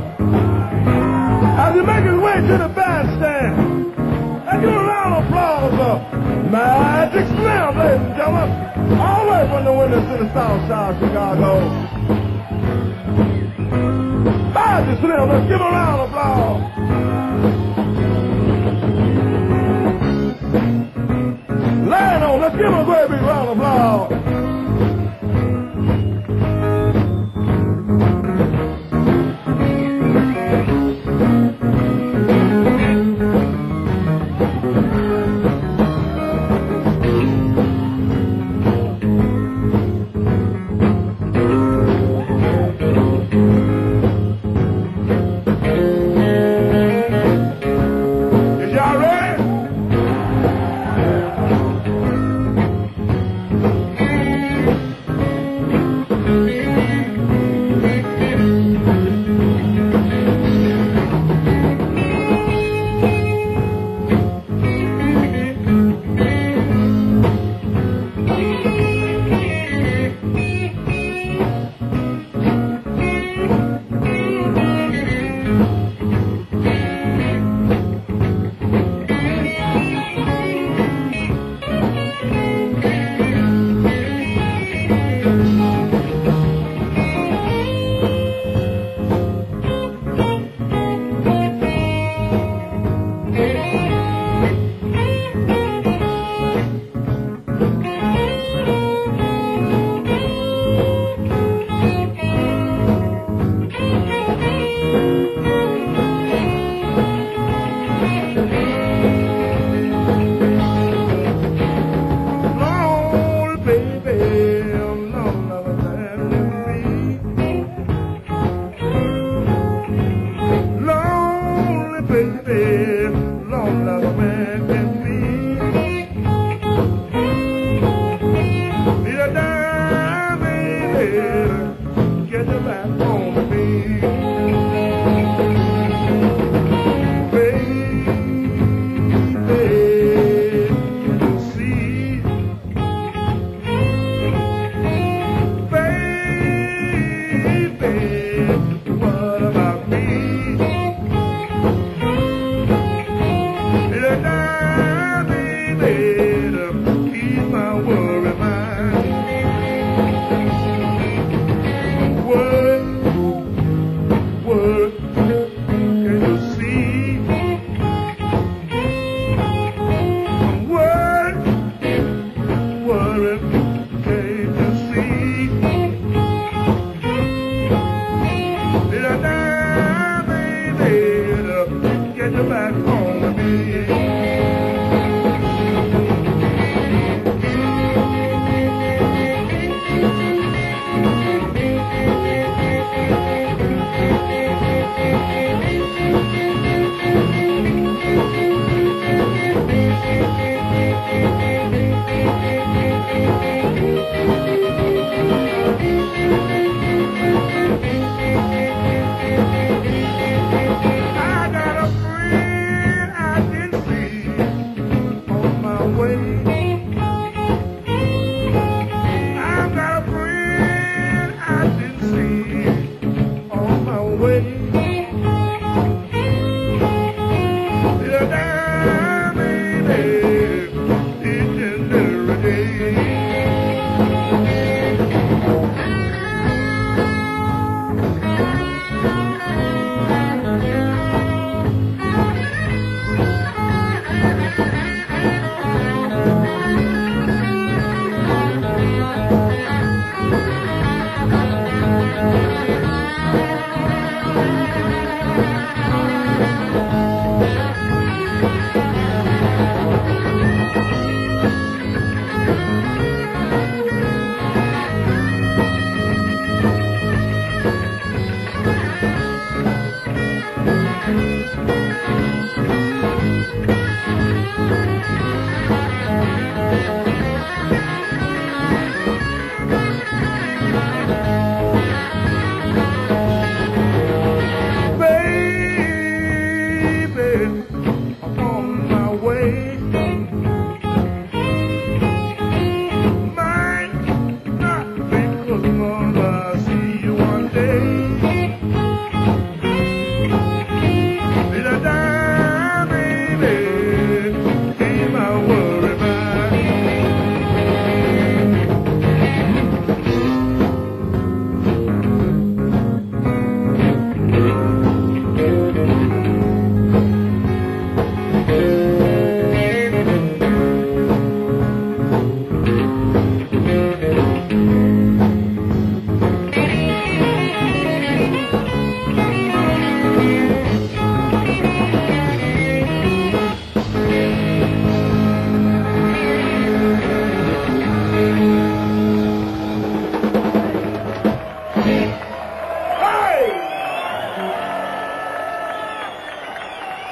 As he makes his way to the bandstand, let's give a round of applause for Magic Slim, ladies and gentlemen, all the way from the Windy City, South Side, Chicago. Magic Slim, let's give a round of applause. Lionel, let's give him a great big round of applause.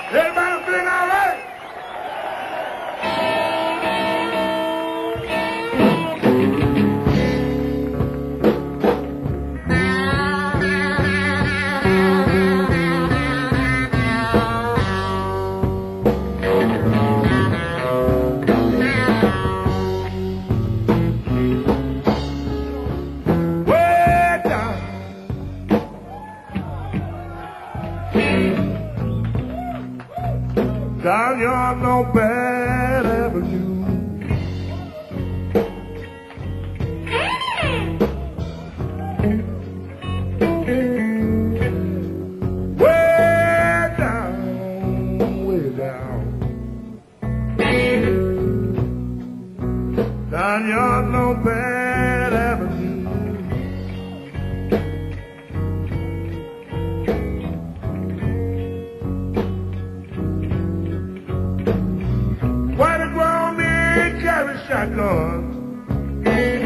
Everybody feeling all right? Down your no bad avenue. Way down, way down. Down your no bad avenue. Shotgun,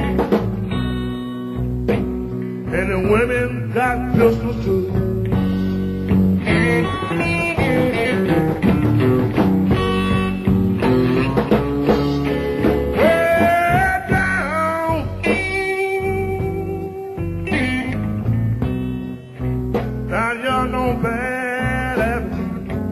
and the women got pistols too. Way down, down your no bad avenue.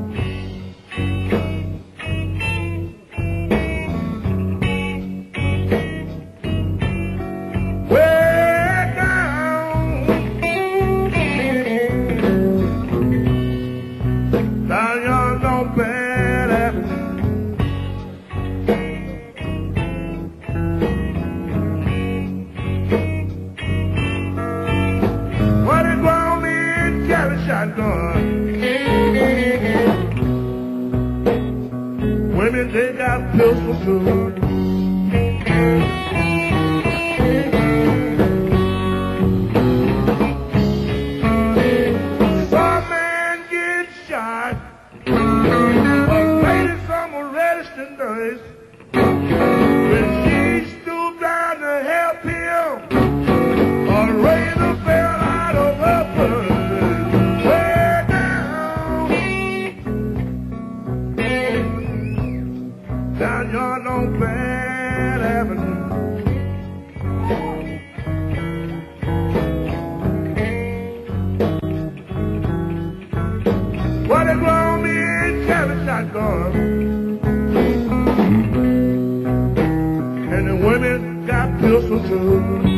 Shotgun. Women, they got pistols too. Some man gets shot, a lady some reddish and nice. When she stooped down to help him, a razor fell out of her purse. Down your no bad avenue. Well, they grown me in carry shotgun, and the women got pistols too.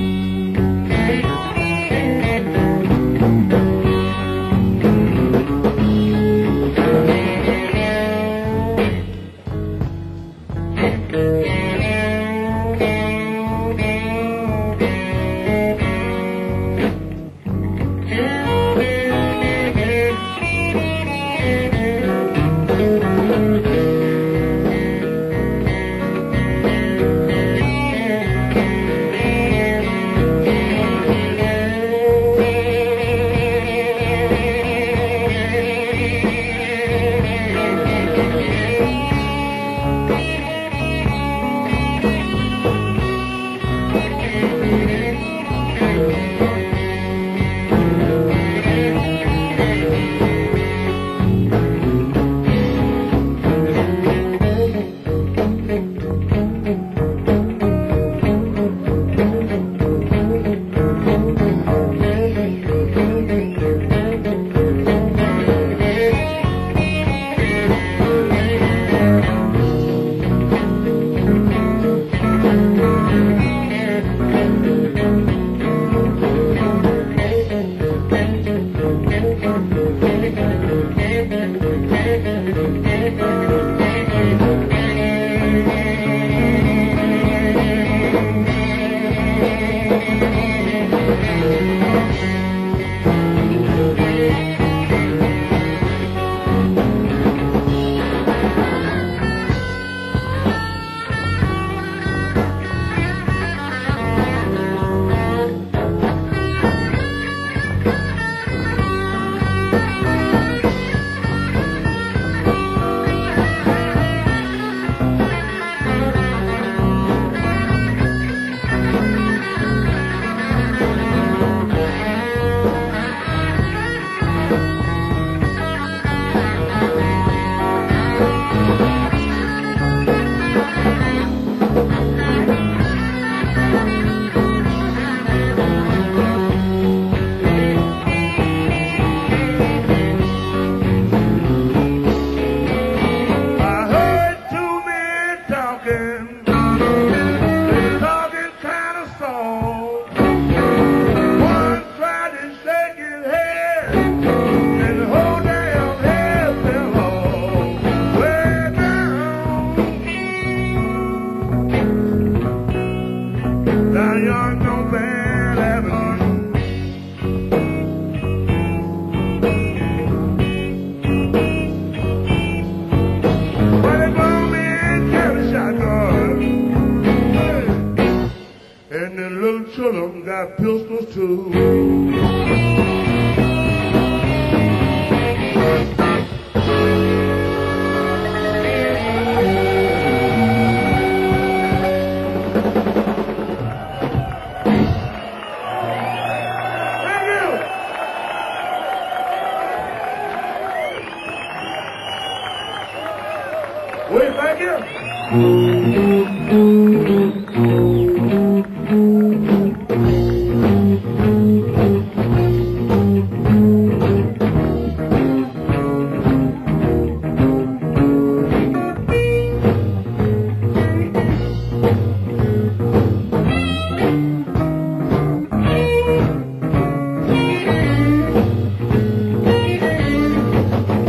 Wait, thank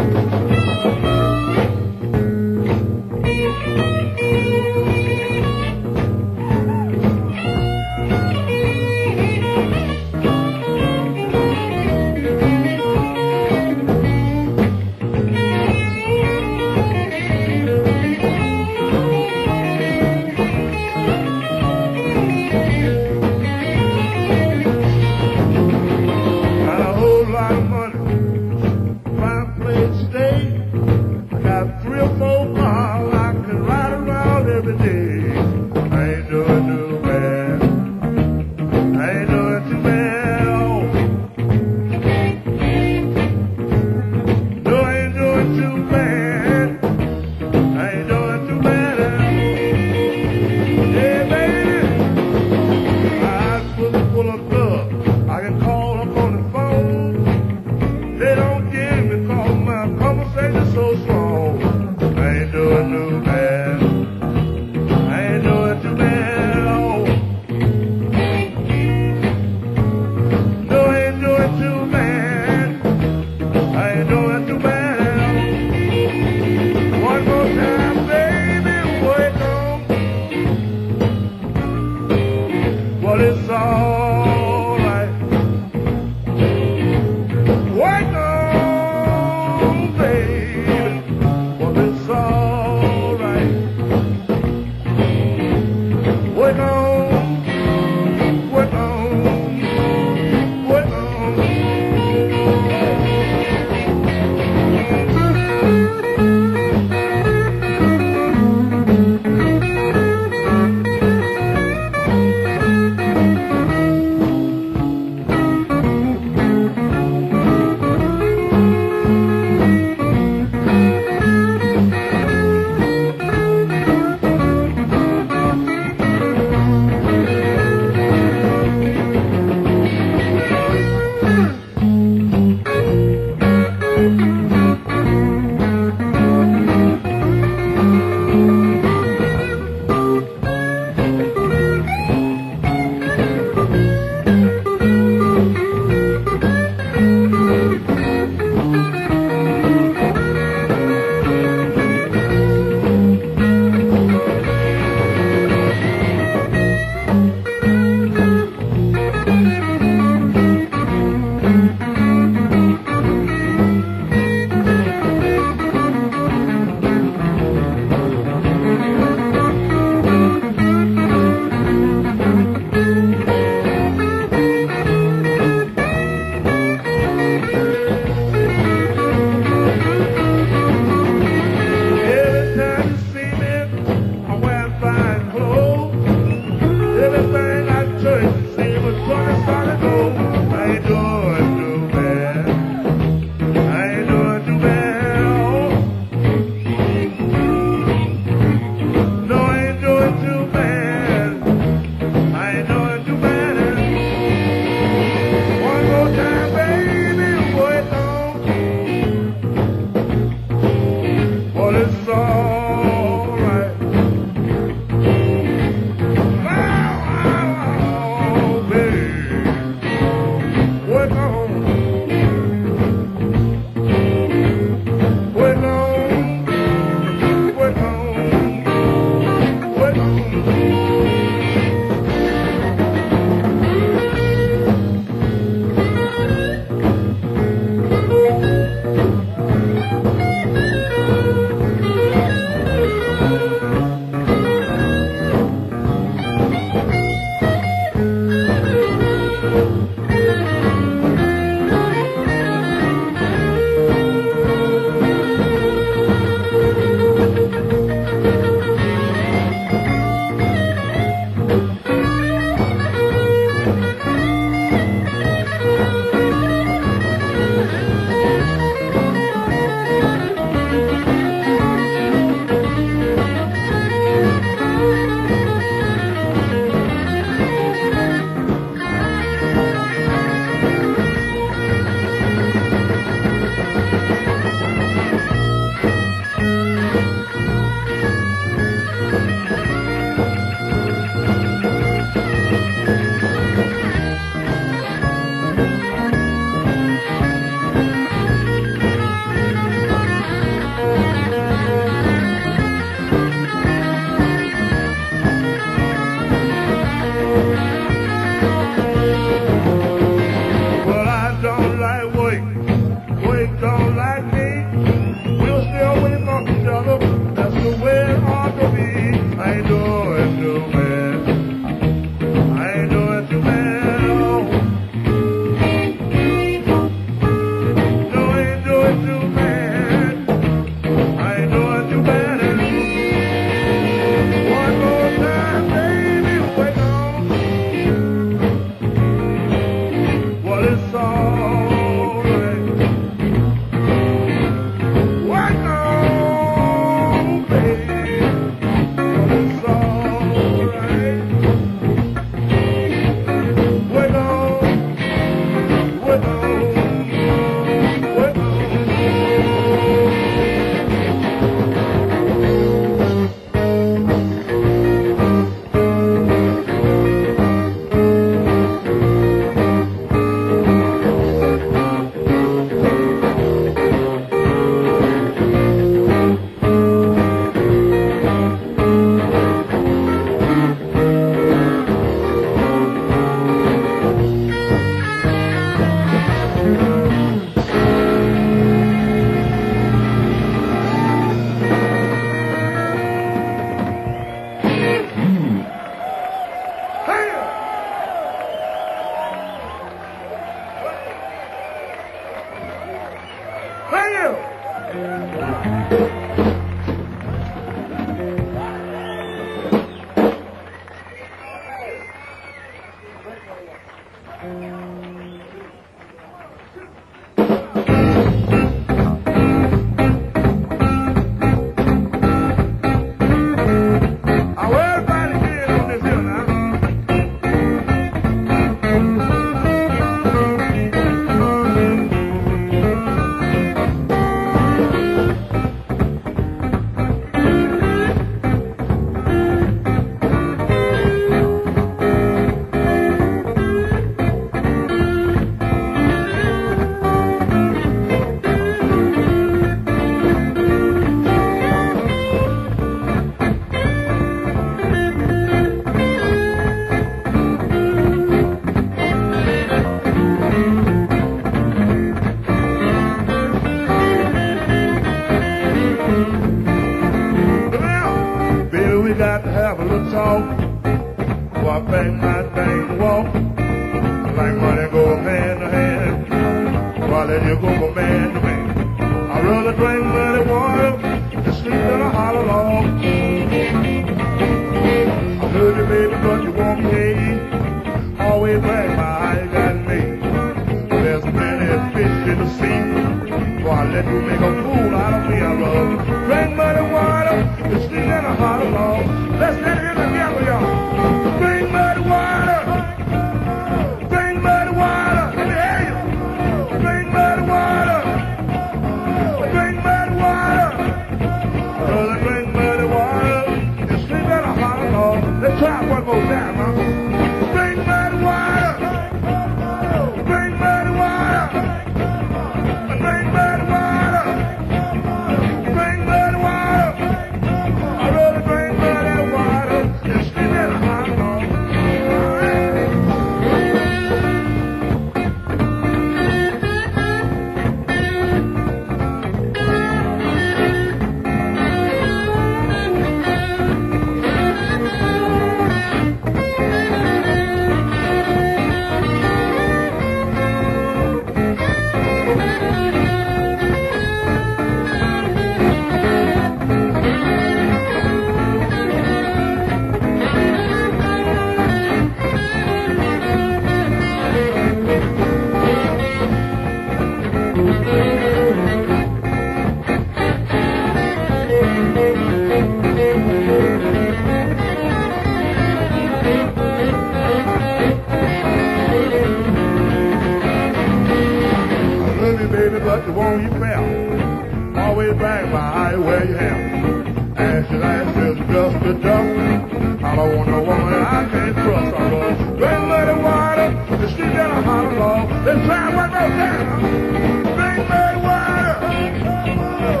you.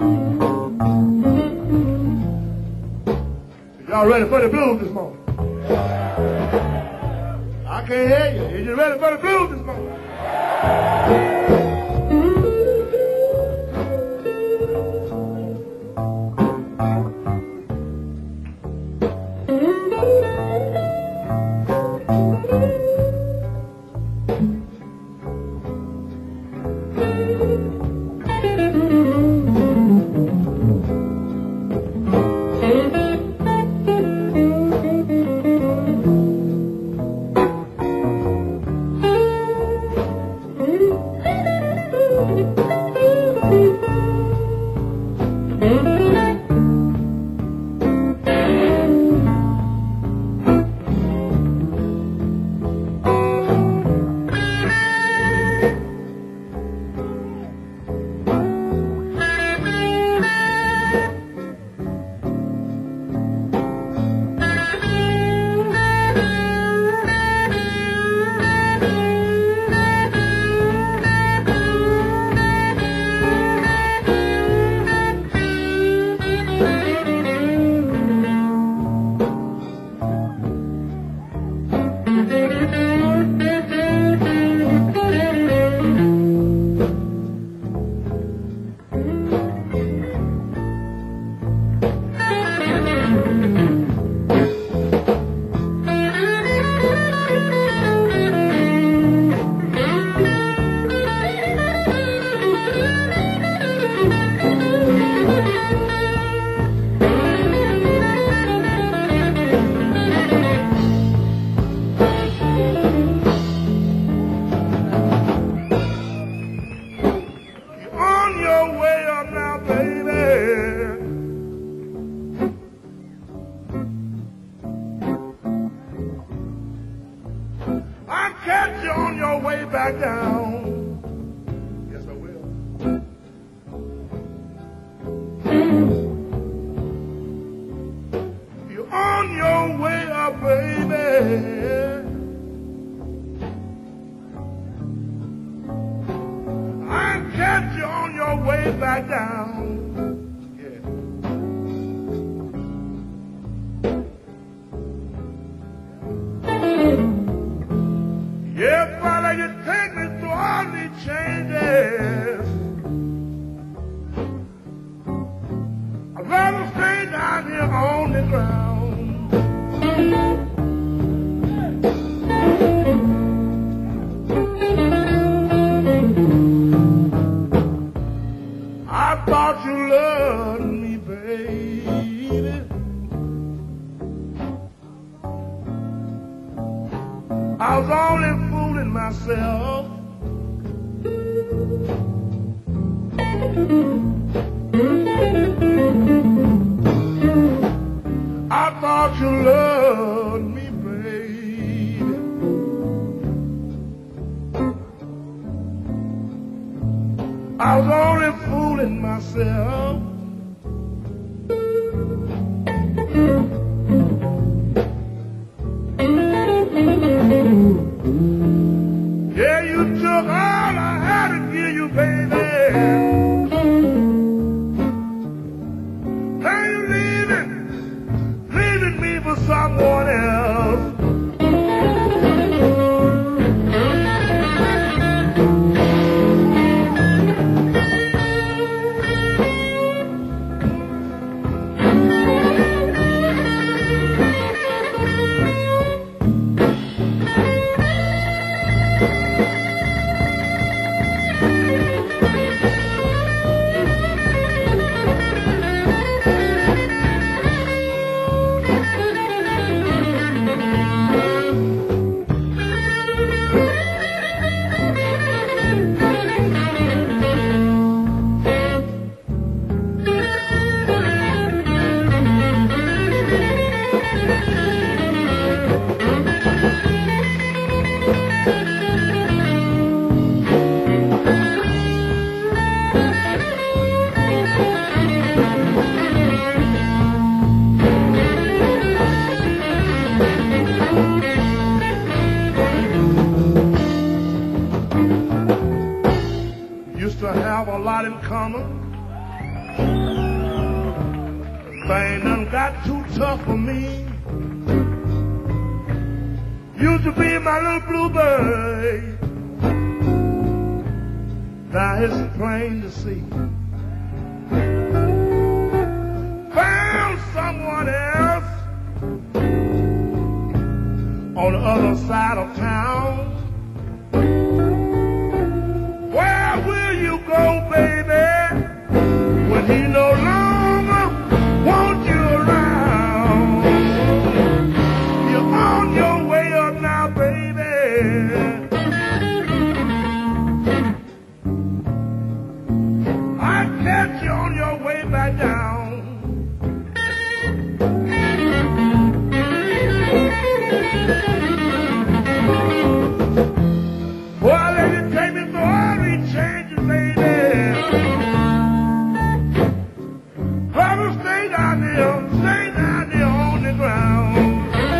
Y'all ready for the blues this morning? I can't hear you. Is you ready for the blues this morning? Back down. Yes, I will. You're on your way up, baby. I catch you on your way back down. Yeah, brother, you take me through all these changes. I'd rather stay down here on the ground. I thought you loved me, baby. I was only fooling myself. I thought you loved me, baby. I was only fooling myself. Yeah, you took all I had to give you, baby. Now you leaving me for someone else. Used to have a lot in common. Thing done got too tough for me. Used to be my little bluebird. Now it's plain to see. Found someone else on the other side of town. Where will you go, baby, when he no longer wants you around? You're on your way up now, baby. I catch you on your way back down. Well, let it take me through all these changes, baby. Brother, stay down there on the ground.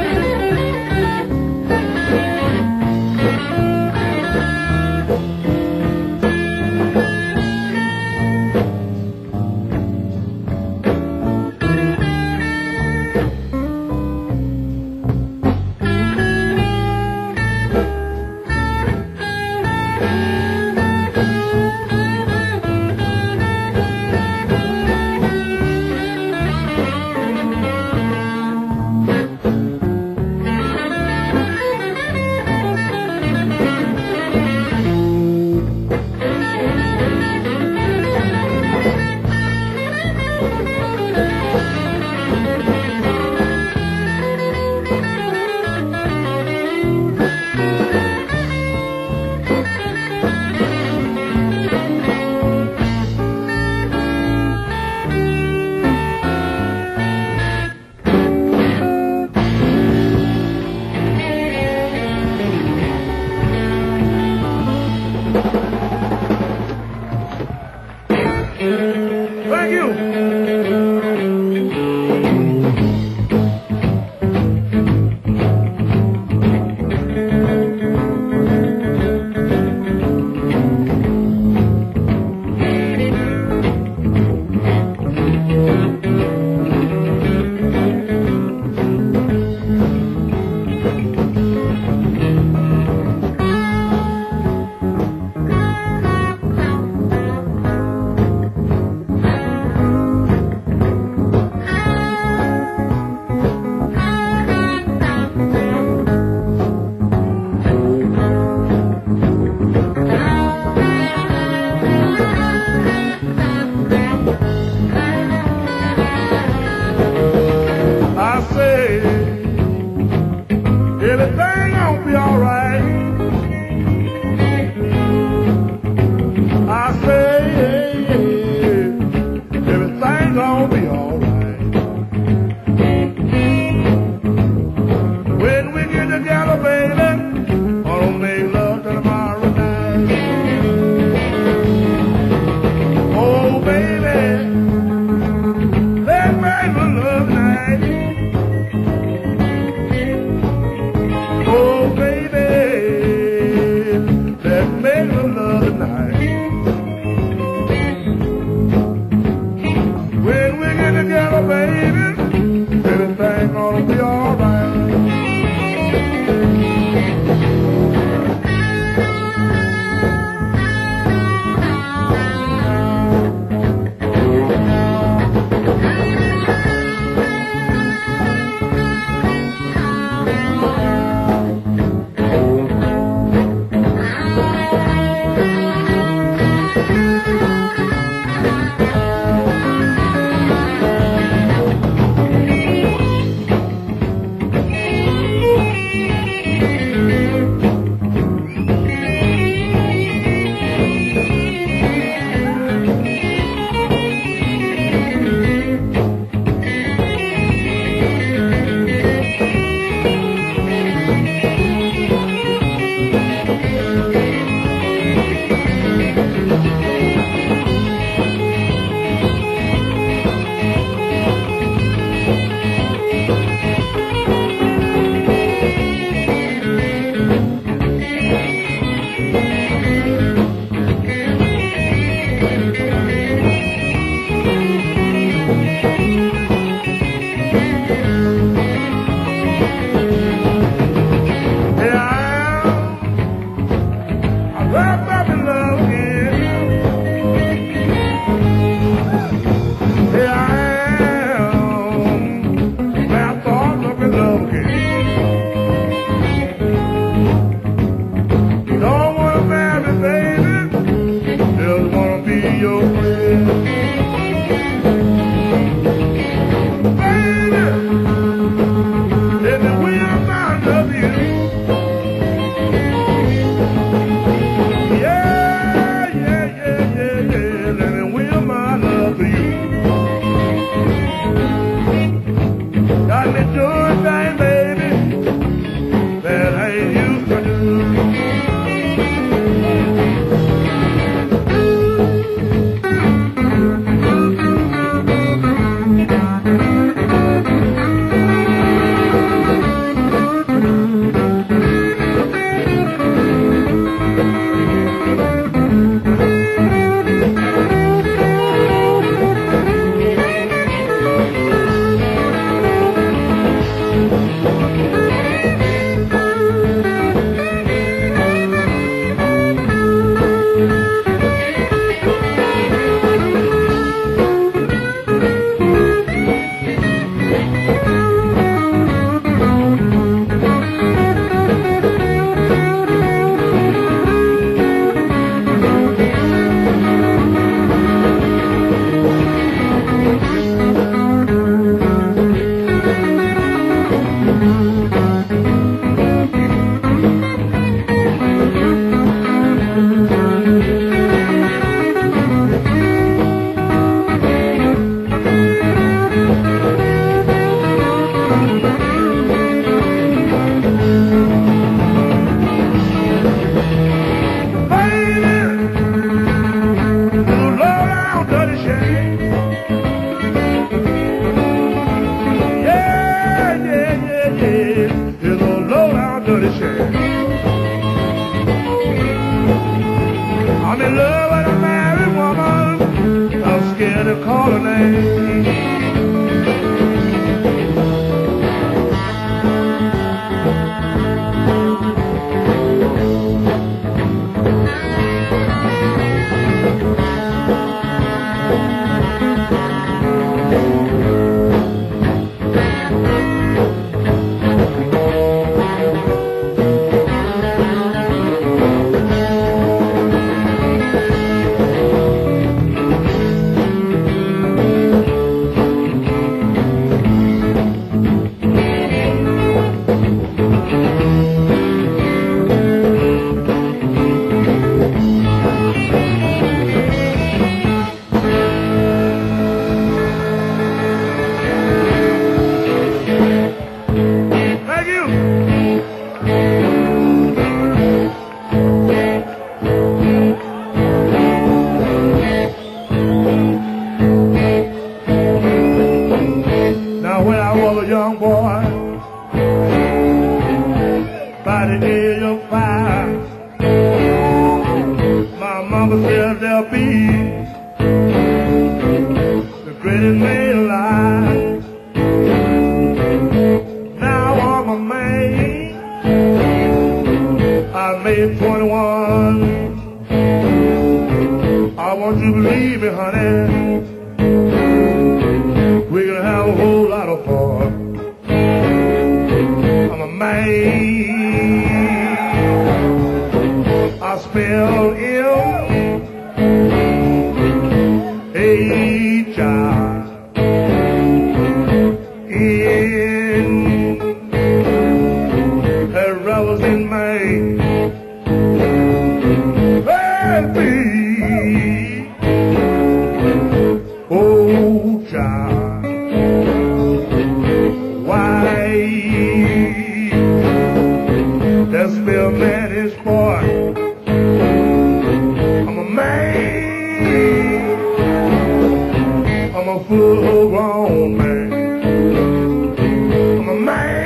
Thank you. your friend. Baby, every whim I love you. Yeah, yeah, yeah, yeah, yeah. Every whim I love you. Got me doing things, baby, that I ain't used to do. I'm in love with a married woman. I'm scared to call her name. When I was a young boy, by the age of 5, my mama said there'll be the greatest man alive. Now I'm a man, I made 21. I want you to believe me, honey. We're gonna have a whole lot of fun. I'm a man. I spell M-A-H-I-N. Her rebels in Maine. Baby, oh child. That spell man is boy. I'm a man. I'm a full-grown man. I'm a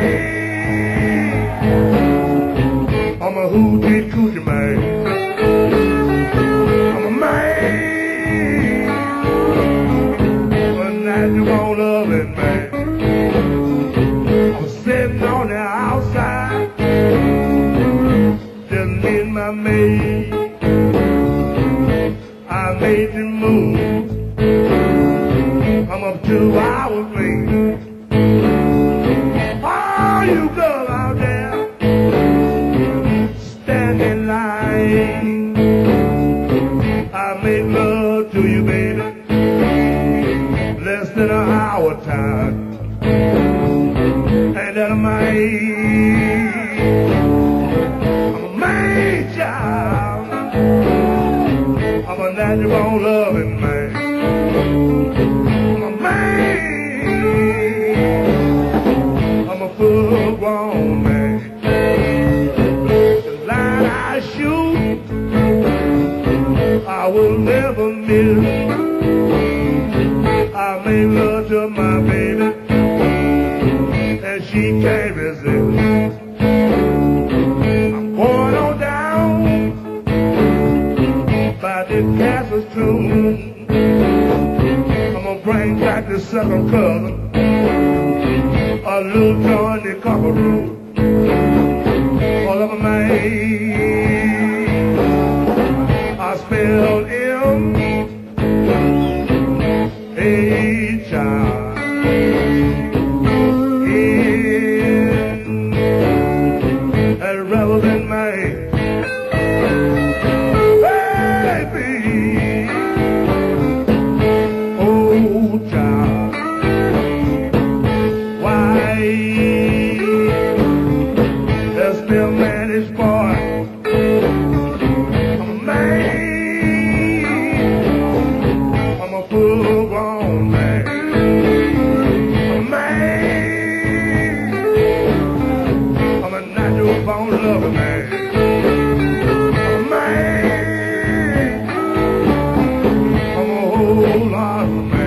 man. I'm a hoochie coochie man. I'm a man. One night you gon' love it, man. I'm sitting on the outside. Just me and my maid. I made the move. I'm up 2 hours late. Oh, you girl out there, stand in line. I made love to you, baby. Less than an hour time. And that I'm a man child. I'm a natural born loving man. I'm a man. I'm a full grown man. The line I shoot, I will never miss. I make love to my baby, and she can't resist. I'm going on down by the castle's tomb. I'm gonna bring back the second cousin, a little Johnny Cockaroo. All of my man, I spelled M-A-H-I. Relevant man, baby, oh child, why there's still man is boy. I'm a man, I'm a full grown man, I'm a man, I'm a natural born lover man. I'm a whole lot of man.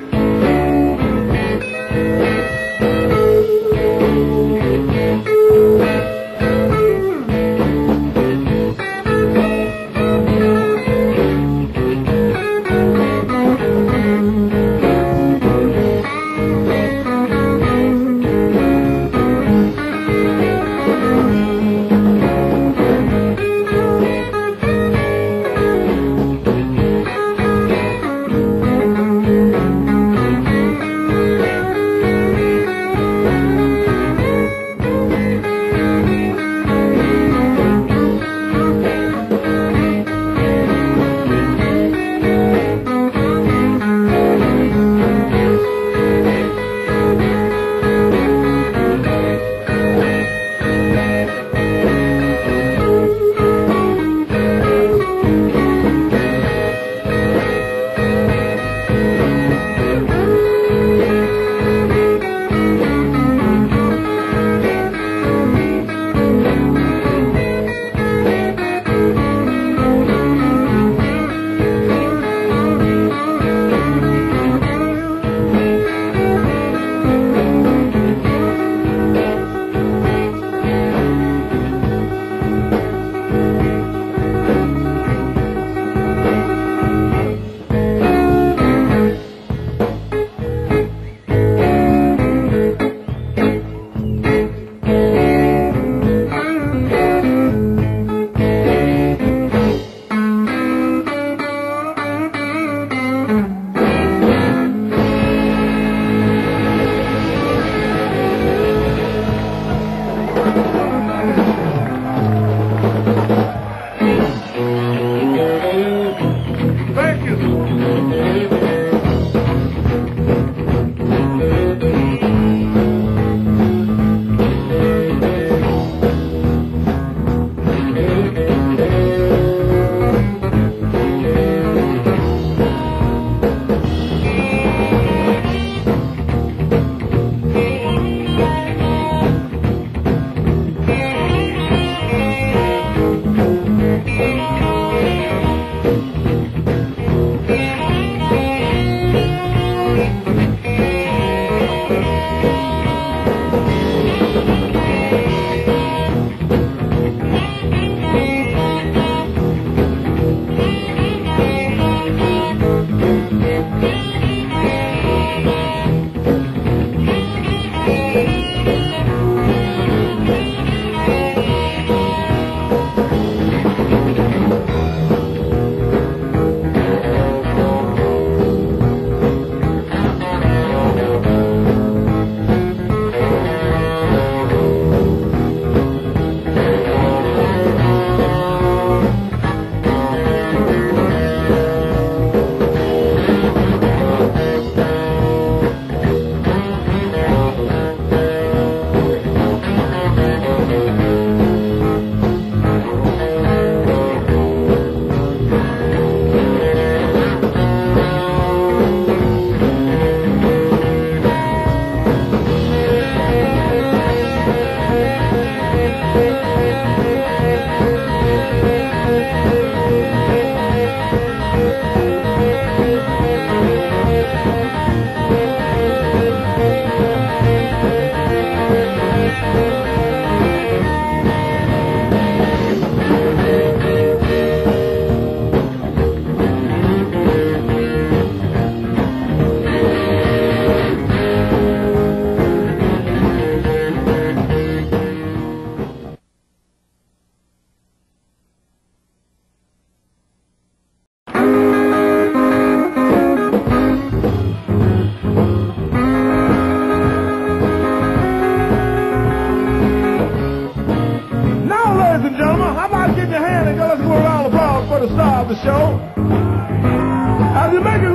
Thank you.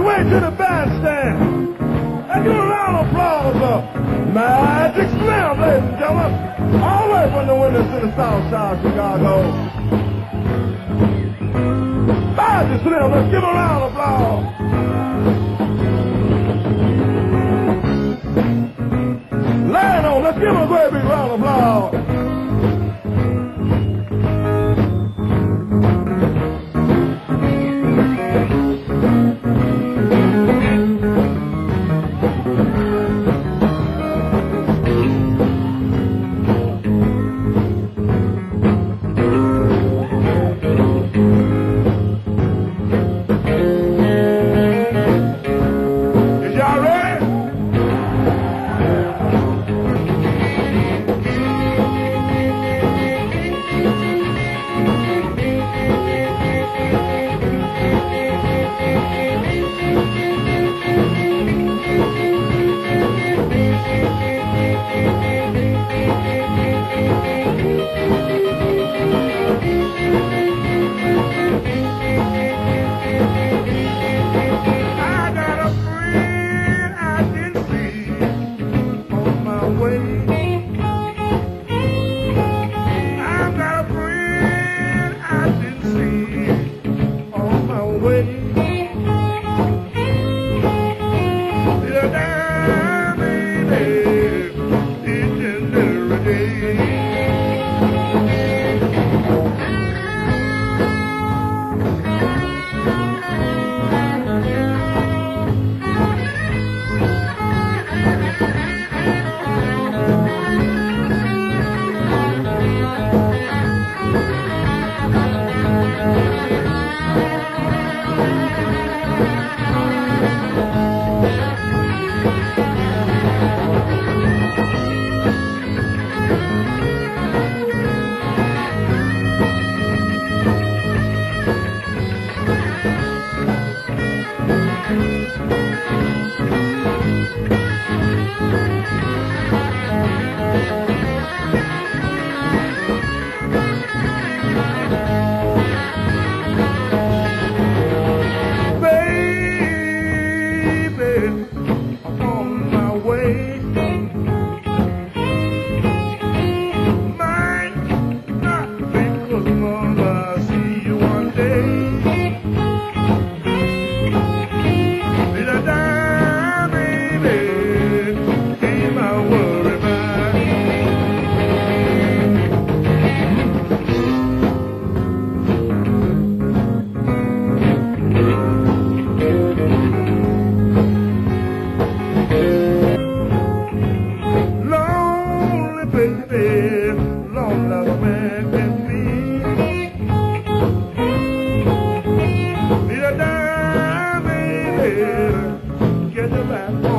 his way to the bandstand. Let's give a round of applause up. Magic Slim, ladies and gentlemen. All the way from the windows to the south side of Chicago. Magic Slim, let's give a round of applause. Lionel, let's give him a great big round of applause. Get your back.